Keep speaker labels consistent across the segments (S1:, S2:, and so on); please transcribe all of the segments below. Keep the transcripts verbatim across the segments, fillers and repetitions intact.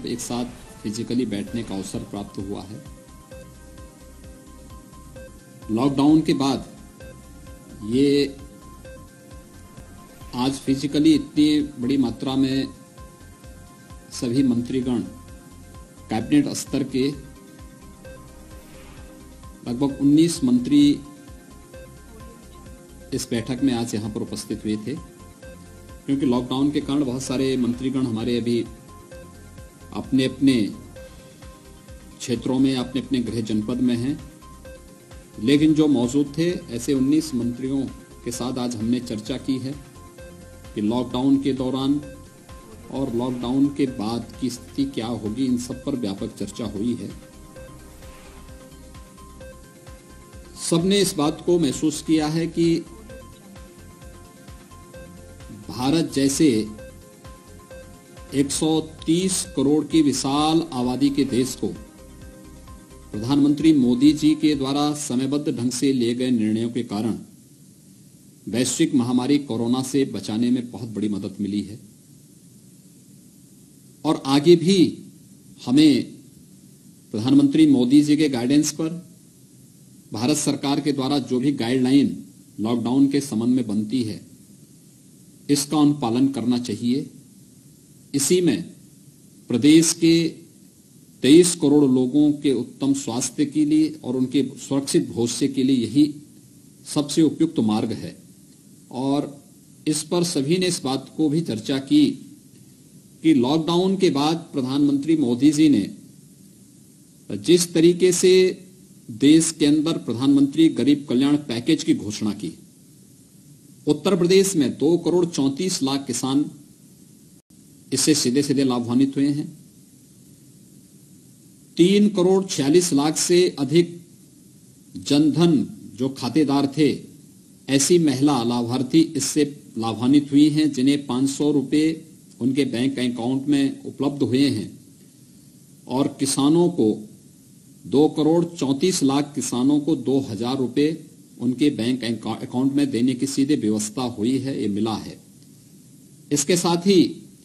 S1: एक साथ फिजिकली बैठने का अवसर प्राप्त हुआ है। लॉकडाउन के बाद ये आज फिजिकली इतनी बड़ी मात्रा में सभी मंत्रीगण कैबिनेट स्तर के लगभग उन्नीस मंत्री इस बैठक में आज यहां पर उपस्थित हुए थे, क्योंकि लॉकडाउन के कारण बहुत सारे मंत्रीगण हमारे अभी अपने अपने क्षेत्रों में, अपने अपने गृह जनपद में हैं, लेकिन जो मौजूद थे ऐसे उन्नीस मंत्रियों के साथ आज हमने चर्चा की है कि लॉकडाउन के दौरान और लॉकडाउन के बाद की स्थिति क्या होगी, इन सब पर व्यापक चर्चा हुई है। सबने इस बात को महसूस किया है कि भारत जैसे एक सौ तीस करोड़ की विशाल आबादी के देश को प्रधानमंत्री मोदी जी के द्वारा समयबद्ध ढंग से लिए गए निर्णयों के कारण वैश्विक महामारी कोरोना से बचाने में बहुत बड़ी मदद मिली है। और आगे भी हमें प्रधानमंत्री मोदी जी के गाइडेंस पर भारत सरकार के द्वारा जो भी गाइडलाइन लॉकडाउन के संबंध में बनती है, इसका अनुपालन करना चाहिए। इसी में प्रदेश के तेईस करोड़ लोगों के उत्तम स्वास्थ्य के लिए और उनके सुरक्षित भविष्य के लिए यही सबसे उपयुक्त मार्ग है। और इस पर सभी ने इस बात को भी चर्चा की कि लॉकडाउन के बाद प्रधानमंत्री मोदी जी ने जिस तरीके से देश के अंदर प्रधानमंत्री गरीब कल्याण पैकेज की घोषणा की, उत्तर प्रदेश में दो करोड़ चौंतीस लाख किसान इससे सीधे सीधे लाभान्वित हुए हैं। तीन करोड़ छियालीस लाख से अधिक जनधन जो खातेदार थे, ऐसी महिला लाभार्थी इससे लाभान्वित हुई हैं, जिन्हें पांच सौ रुपए उनके बैंक अकाउंट में उपलब्ध हुए हैं। और किसानों को दो करोड़ चौंतीस लाख किसानों को दो हजार रुपए उनके बैंक अकाउंट में देने की सीधे व्यवस्था हुई है, ये मिला है। इसके साथ ही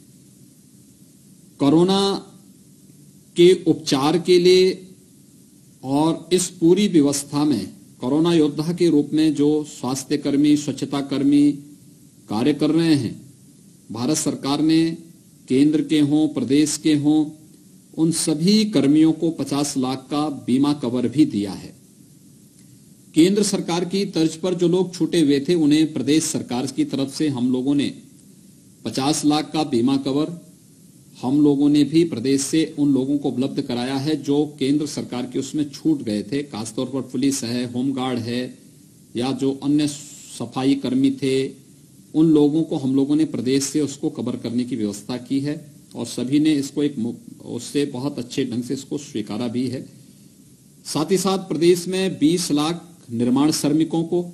S1: कोरोना के उपचार के लिए और इस पूरी व्यवस्था में कोरोना योद्धा के रूप में जो स्वास्थ्य कर्मी, स्वच्छता कर्मी कार्य कर रहे हैं, भारत सरकार ने केंद्र के हों, प्रदेश के हों, उन सभी कर्मियों को पचास लाख का बीमा कवर भी दिया है। केंद्र सरकार की तर्ज पर जो लोग छूटे हुए थे, उन्हें प्रदेश सरकार की तरफ से हम लोगों ने पचास लाख का बीमा कवर हम लोगों ने भी प्रदेश से उन लोगों को उपलब्ध कराया है जो केंद्र सरकार के उसमें छूट गए थे। खासतौर पर पुलिस है, होमगार्ड है, या जो अन्य सफाई कर्मी थे, उन लोगों को हम लोगों ने प्रदेश से उसको कवर करने की व्यवस्था की है। और सभी ने इसको एक उससे बहुत अच्छे ढंग से इसको स्वीकारा भी है। साथ ही साथ प्रदेश में बीस लाख निर्माण श्रमिकों को,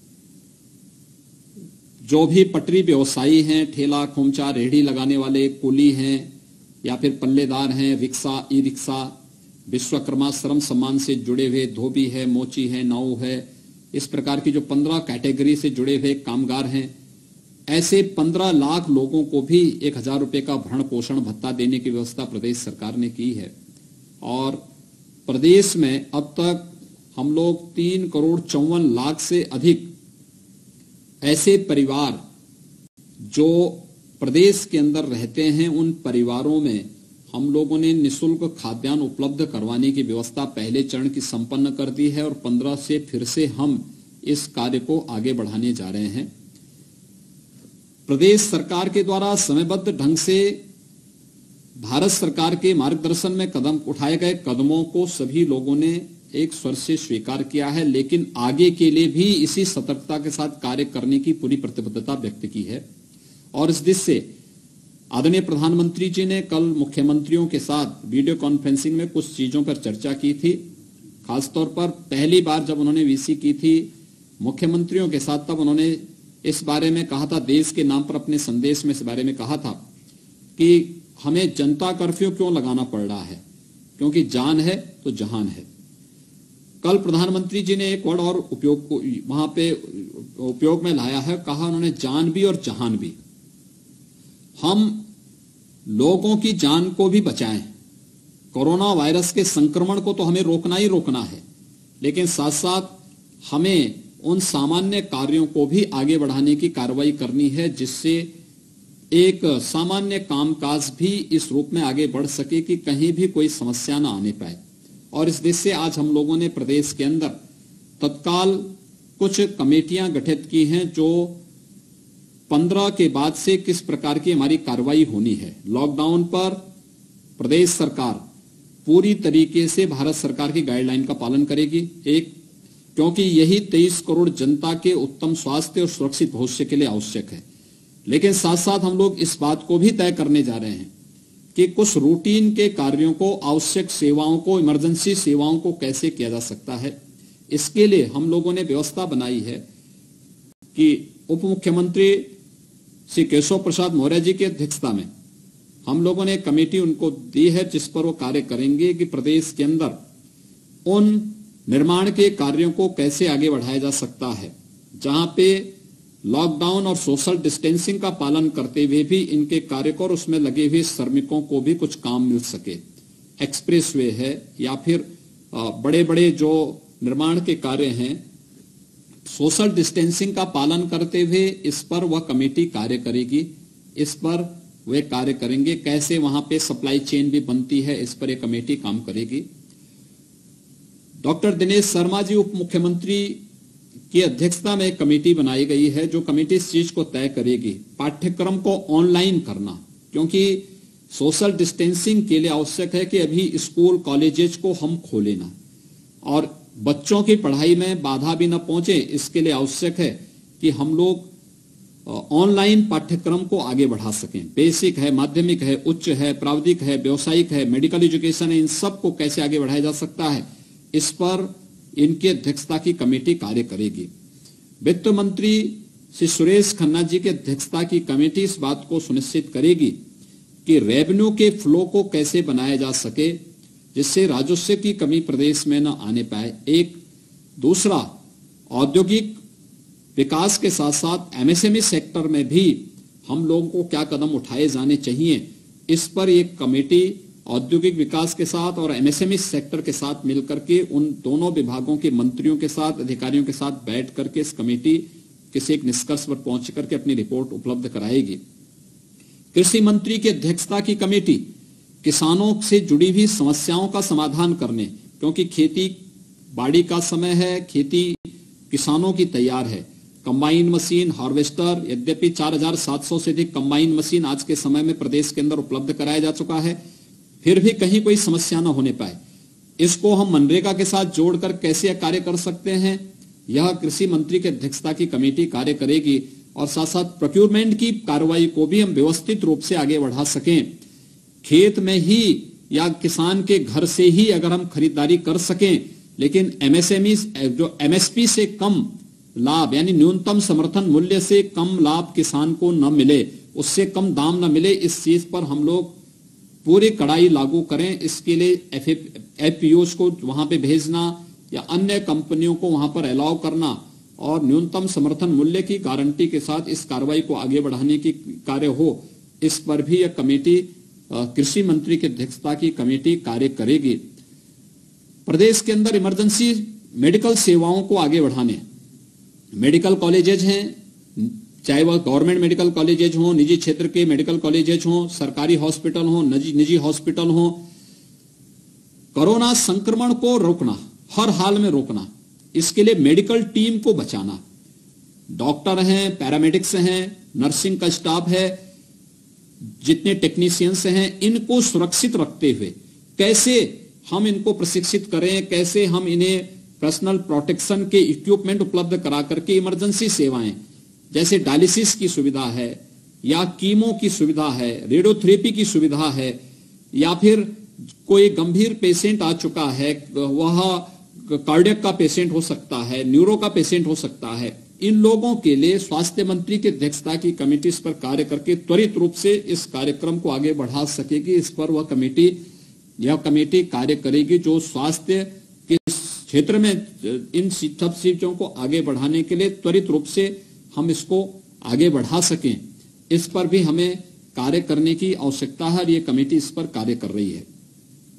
S1: जो भी पटरी व्यवसायी हैं, ठेला खोमचा रेहड़ी लगाने वाले कुली हैं या फिर पल्लेदार हैं, रिक्शा, ई रिक्शा, विश्वकर्मा श्रम सम्मान से जुड़े हुए धोबी है, मोची है, नाऊ है, इस प्रकार की जो पंद्रह कैटेगरी से जुड़े हुए कामगार हैं, ऐसे पंद्रह लाख लोगों को भी एक हजार रुपए का भरण पोषण भत्ता देने की व्यवस्था प्रदेश सरकार ने की है। और प्रदेश में अब तक हम लोग तीन करोड़ चौवन लाख से अधिक ऐसे परिवार जो प्रदेश के अंदर रहते हैं, उन परिवारों में हम लोगों ने निःशुल्क खाद्यान्न उपलब्ध करवाने की व्यवस्था पहले चरण की संपन्न कर दी है। और पंद्रह से फिर से हम इस कार्य को आगे बढ़ाने जा रहे हैं। प्रदेश सरकार के द्वारा समयबद्ध ढंग से भारत सरकार के मार्गदर्शन में कदम उठाए गए कदमों को सभी लोगों ने एक स्वर से स्वीकार किया है, लेकिन आगे के लिए भी इसी सतर्कता के साथ कार्य करने की पूरी प्रतिबद्धता व्यक्त की है। और इस दिशा से आदरणीय प्रधानमंत्री जी ने कल मुख्यमंत्रियों के साथ वीडियो कॉन्फ्रेंसिंग में कुछ चीजों पर चर्चा की थी। खासतौर पर पहली बार जब उन्होंने वीसी की थी मुख्यमंत्रियों के साथ, तब उन्होंने इस बारे में कहा था, देश के नाम पर अपने संदेश में इस बारे में कहा था कि हमें जनता कर्फ्यू क्यों लगाना पड़ रहा है, क्योंकि जान है तो जहान है। कल प्रधानमंत्री जी ने एक वर्ड और उपयोग को वहां पे उपयोग में लाया है, कहा उन्होंने जान भी और जहान भी। हम लोगों की जान को भी बचाएं, कोरोना वायरस के संक्रमण को तो हमें रोकना ही रोकना है, लेकिन साथ साथ हमें उन सामान्य कार्यों को भी आगे बढ़ाने की कार्रवाई करनी है, जिससे एक सामान्य कामकाज भी इस रूप में आगे बढ़ सके कि कहीं भी कोई समस्या ना आने पाए। और इस देश से आज हम लोगों ने प्रदेश के अंदर तत्काल कुछ कमेटियां गठित की हैं, जो पंद्रह के बाद से किस प्रकार की हमारी कार्रवाई होनी है। लॉकडाउन पर प्रदेश सरकार पूरी तरीके से भारत सरकार की गाइडलाइन का पालन करेगी, एक क्योंकि यही तेईस करोड़ जनता के उत्तम स्वास्थ्य और सुरक्षित भविष्य के लिए आवश्यक है। लेकिन साथ साथ हम लोग इस बात को भी तय करने जा रहे हैं कि कुछ रूटीन के कार्यों को, आवश्यक सेवाओं को, इमरजेंसी सेवाओं को कैसे किया जा सकता है। इसके लिए हम लोगों ने व्यवस्था बनाई है कि उप मुख्यमंत्री श्री केशव प्रसाद मौर्य जी की अध्यक्षता में हम लोगों ने एक कमेटी उनको दी है, जिस पर वो कार्य करेंगे कि प्रदेश के अंदर उन निर्माण के कार्यों को कैसे आगे बढ़ाया जा सकता है, जहां पे लॉकडाउन और सोशल डिस्टेंसिंग का पालन करते हुए भी इनके कार्य को और उसमें लगे हुए श्रमिकों को भी कुछ काम मिल सके। एक्सप्रेसवे है या फिर बड़े बड़े जो निर्माण के कार्य हैं, सोशल डिस्टेंसिंग का पालन करते हुए इस पर वह कमेटी कार्य करेगी। इस पर वे कार्य करेंगे, कैसे वहां पे सप्लाई चेन भी बनती है, इस पर यह कमेटी काम करेगी। डॉक्टर दिनेश शर्मा जी उप मुख्यमंत्री की अध्यक्षता में एक कमेटी बनाई गई है, जो कमेटी इस चीज को तय करेगी पाठ्यक्रम को ऑनलाइन करना, क्योंकि सोशल डिस्टेंसिंग के लिए आवश्यक है कि अभी स्कूल कॉलेजेस को हम खोले ना और बच्चों की पढ़ाई में बाधा भी न पहुंचे। इसके लिए आवश्यक है कि हम लोग ऑनलाइन पाठ्यक्रम को आगे बढ़ा सकें। बेसिक है, माध्यमिक है, उच्च है, प्राविधिक है, व्यवसायिक है, मेडिकल एजुकेशन है, इन सब को कैसे आगे बढ़ाया जा सकता है, इस पर इनकी अध्यक्षता की कमेटी कार्य करेगी। वित्त मंत्री श्री सुरेश खन्ना जी की अध्यक्षता की कमेटी इस बात को सुनिश्चित करेगी कि रेवेन्यू के फ्लो को कैसे बनाया जा सके, जिससे राजस्व की कमी प्रदेश में न आने पाए। एक दूसरा, औद्योगिक विकास के साथ साथ एमएसएमई सेक्टर में भी हम लोगों को क्या कदम उठाए जाने चाहिए, इस पर एक कमेटी औद्योगिक विकास के साथ और एमएसएमई सेक्टर के साथ मिलकर के उन दोनों विभागों के मंत्रियों के साथ, अधिकारियों के साथ बैठ करके इस कमेटी किसी एक निष्कर्ष पर पहुंच करके अपनी रिपोर्ट उपलब्ध कराएगी। कृषि मंत्री की अध्यक्षता की कमेटी किसानों से जुड़ी हुई समस्याओं का समाधान करने, क्योंकि खेती बाड़ी का समय है, खेती किसानों की तैयार है। कंबाइन मशीन, हार्वेस्टर, यद्यपि चार हजार सात सौ से अधिक कंबाइन मशीन आज के समय में प्रदेश के अंदर उपलब्ध कराया जा चुका है, फिर भी कहीं कोई समस्या न होने पाए। इसको हम मनरेगा के साथ जोड़कर कैसे कार्य कर सकते हैं, यह कृषि मंत्री की अध्यक्षता की कमेटी कार्य करेगी। और साथ साथ प्रोक्योरमेंट की कार्रवाई को भी हम व्यवस्थित रूप से आगे बढ़ा सकें। खेत में ही या किसान के घर से ही अगर हम खरीदारी कर सकें, लेकिन एमएसएमई जो एमएसपी से कम लाभ यानी न्यूनतम समर्थन मूल्य से कम लाभ किसान को न मिले, उससे कम दाम न मिले, इस चीज पर हम लोग पूरी कड़ाई लागू करें। इसके लिए एफपीओस को वहां पे भेजना या अन्य कंपनियों को वहां पर अलाउ करना और न्यूनतम समर्थन मूल्य की गारंटी के साथ इस कार्रवाई को आगे बढ़ाने की कार्य हो, इस पर भी यह कमेटी कृषि मंत्री की अध्यक्षता की कमेटी कार्य करेगी। प्रदेश के अंदर इमरजेंसी मेडिकल सेवाओं को आगे बढ़ाने, मेडिकल कॉलेजेज हैं, चाहे वह गवर्नमेंट मेडिकल कॉलेजेज हो, निजी क्षेत्र के मेडिकल कॉलेजेज हो, सरकारी हॉस्पिटल हो, निजी हॉस्पिटल हो, कोरोना संक्रमण को रोकना, हर हाल में रोकना, इसके लिए मेडिकल टीम को बचाना, डॉक्टर हैं, पैरामेडिक्स हैं, नर्सिंग का स्टाफ है, जितने टेक्नीशियंस हैं, इनको सुरक्षित रखते हुए कैसे हम इनको प्रशिक्षित करें, कैसे हम इन्हें पर्सनल प्रोटेक्शन के इक्विपमेंट उपलब्ध करा करके इमरजेंसी सेवाएं जैसे डायलिसिस की सुविधा है या कीमो की सुविधा है, रेडियोथेरेपी की सुविधा है, या फिर कोई गंभीर पेशेंट आ चुका है, वह कार्डियक का पेशेंट हो सकता है, न्यूरो का पेशेंट हो सकता है, इन लोगों के लिए स्वास्थ्य मंत्री की अध्यक्षता की कमेटी इस पर कार्य करके त्वरित रूप से इस कार्यक्रम को आगे बढ़ा सकेगी। इस पर वह कमेटी यह कमेटी कार्य करेगी जो स्वास्थ्य के क्षेत्र में इन सब चीजों को आगे बढ़ाने के लिए त्वरित रूप से हम इसको आगे बढ़ा सकें, इस पर भी हमें कार्य करने की आवश्यकता है और ये कमेटी इस पर कार्य कर रही है।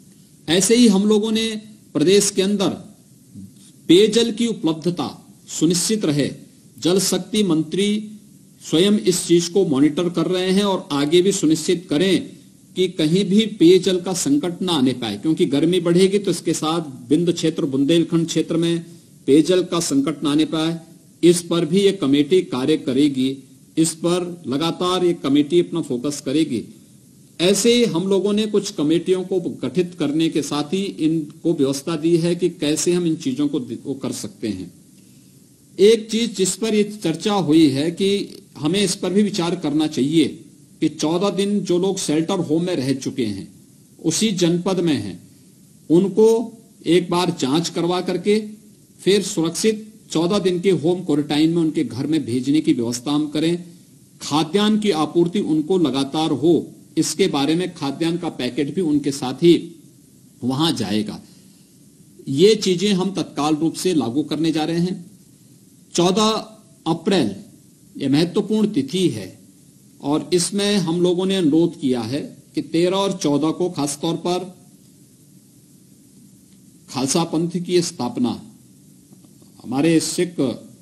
S1: ऐसे ही हम लोगों ने प्रदेश के अंदर पेयजल की उपलब्धता सुनिश्चित रहे, जल शक्ति मंत्री स्वयं इस चीज को मॉनिटर कर रहे हैं और आगे भी सुनिश्चित करें कि कहीं भी पेयजल का संकट ना आने पाए, क्योंकि गर्मी बढ़ेगी तो इसके साथ बिंद क्षेत्र बुंदेलखंड क्षेत्र में पेयजल का संकट ना आने पाए। इस पर भी ये कमेटी कार्य करेगी, इस पर लगातार ये कमेटी अपना फोकस करेगी। ऐसे हम लोगों ने कुछ कमेटियों को गठित करने के साथ ही इनको व्यवस्था दी है कि कैसे हम इन चीजों को वो कर सकते हैं। एक चीज जिस पर ये चर्चा हुई है कि हमें इस पर भी विचार करना चाहिए कि चौदह दिन जो लोग शेल्टर होम में रह चुके हैं, उसी जनपद में हैं, उनको एक बार जांच करवा करके फिर सुरक्षित चौदह दिन के होम क्वारंटाइन में उनके घर में भेजने की व्यवस्था हम करें। खाद्यान्न की आपूर्ति उनको लगातार हो, इसके बारे में खाद्यान्न का पैकेट भी उनके साथ ही वहां जाएगा। ये चीजें हम तत्काल रूप से लागू करने जा रहे हैं। चौदह अप्रैल ये महत्वपूर्ण तिथि है और इसमें हम लोगों ने अनुरोध किया है कि तेरह और चौदह को खासतौर पर खालसा पंथ की स्थापना, हमारे सिख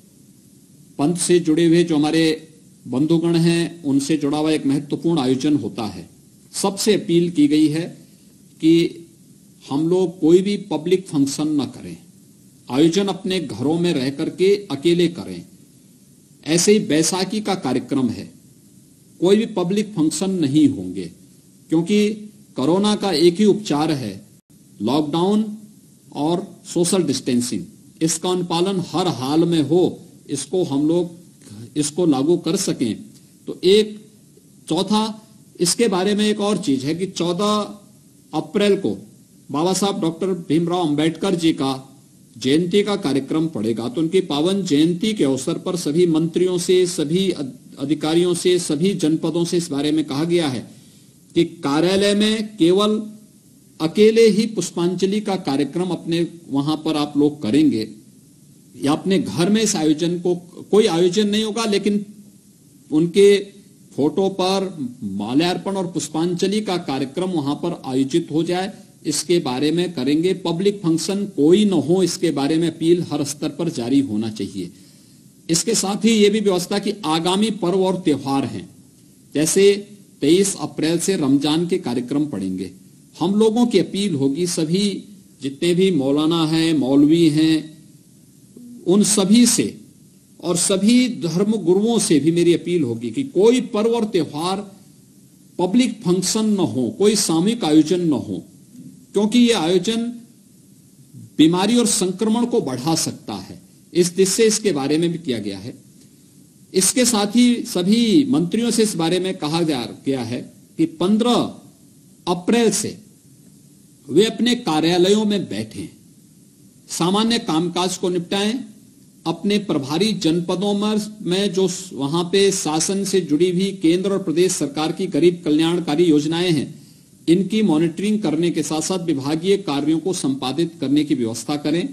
S1: पंथ से जुड़े हुए जो हमारे बंधुगण हैं उनसे जुड़ा हुआ एक महत्वपूर्ण आयोजन होता है। सबसे अपील की गई है कि हम लोग कोई भी पब्लिक फंक्शन न करें, आयोजन अपने घरों में रह करके अकेले करें। ऐसे ही बैसाखी का कार्यक्रम है, कोई भी पब्लिक फंक्शन नहीं होंगे, क्योंकि कोरोना का एक ही उपचार है, लॉकडाउन और सोशल डिस्टेंसिंग। इसका अनुपालन हर हाल में हो, इसको हम लोग इसको लागू कर सकें। तो एक चौथा, इसके बारे में एक और चीज है कि चौदह अप्रैल को बाबा साहब डॉक्टर भीमराव अंबेडकर जी का जयंती का कार्यक्रम पड़ेगा। तो उनकी पावन जयंती के अवसर पर सभी मंत्रियों से, सभी अधिकारियों से, सभी जनपदों से इस बारे में कहा गया है कि कार्यालय में केवल अकेले ही पुष्पांजलि का कार्यक्रम अपने वहां पर आप लोग करेंगे, या अपने घर में इस आयोजन को, कोई आयोजन नहीं होगा, लेकिन उनके फोटो पर माल्यार्पण और पुष्पांजलि का कार्यक्रम वहां पर आयोजित हो जाए, इसके बारे में करेंगे। पब्लिक फंक्शन कोई न हो, इसके बारे में अपील हर स्तर पर जारी होना चाहिए। इसके साथ ही ये भी व्यवस्था कि आगामी पर्व और त्योहार हैं, जैसे तेईस अप्रैल से रमजान के कार्यक्रम पड़ेंगे। हम लोगों की अपील होगी, सभी जितने भी मौलाना हैं, मौलवी हैं, उन सभी से और सभी धर्म गुरुओं से भी मेरी अपील होगी कि कोई पर्व और त्योहार पब्लिक फंक्शन न हो, कोई सामूहिक आयोजन न हो, क्योंकि यह आयोजन बीमारी और संक्रमण को बढ़ा सकता है। इस दिशा से इसके बारे में भी किया गया है। इसके साथ ही सभी मंत्रियों से इस बारे में कहा जा गया है कि पंद्रह अप्रैल से वे अपने कार्यालयों में बैठें, सामान्य कामकाज को निपटाएं, अपने प्रभारी जनपदों में जो वहां पे शासन से जुड़ी हुई केंद्र और प्रदेश सरकार की गरीब कल्याणकारी योजनाएं हैं, इनकी मॉनिटरिंग करने के साथ साथ विभागीय कार्यों को संपादित करने की व्यवस्था करें।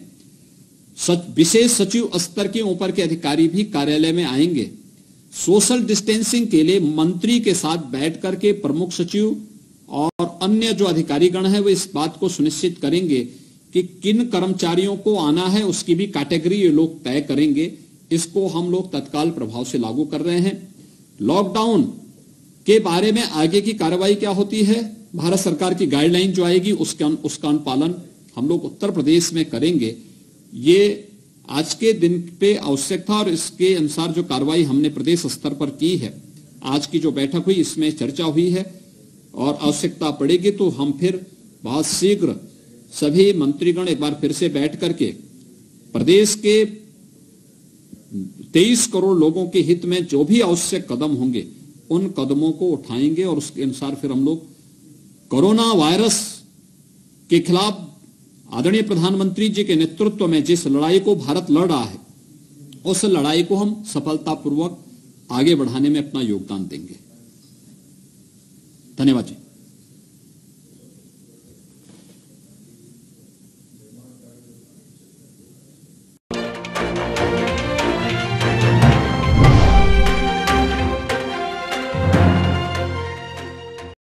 S1: विशेष सचिव स्तर के ऊपर के अधिकारी भी कार्यालय में आएंगे। सोशल डिस्टेंसिंग के लिए मंत्री के साथ बैठ करके प्रमुख सचिव और अन्य जो अधिकारीगण हैं वो इस बात को सुनिश्चित करेंगे कि किन कर्मचारियों को आना है, उसकी भी कैटेगरी ये लोग तय करेंगे। इसको हम लोग तत्काल प्रभाव से लागू कर रहे हैं। लॉकडाउन के बारे में आगे की कार्रवाई क्या होती है, भारत सरकार की गाइडलाइन जो आएगी उसका उसका अनुपालन हम लोग उत्तर प्रदेश में करेंगे। ये आज के दिन पे आवश्यक था और इसके अनुसार जो कार्रवाई हमने प्रदेश स्तर पर की है, आज की जो बैठक हुई इसमें चर्चा हुई है और आवश्यकता पड़ेगी तो हम फिर बहुत शीघ्र सभी मंत्रीगण एक बार फिर से बैठ करके प्रदेश के तेईस करोड़ लोगों के हित में जो भी आवश्यक कदम होंगे उन कदमों को उठाएंगे और उसके अनुसार फिर हम लोग कोरोना वायरस के खिलाफ आदरणीय प्रधानमंत्री जी के नेतृत्व में जिस लड़ाई को भारत लड़ रहा है, उस लड़ाई को हम सफलतापूर्वक आगे बढ़ाने में अपना योगदान देंगे। धन्यवाद जी।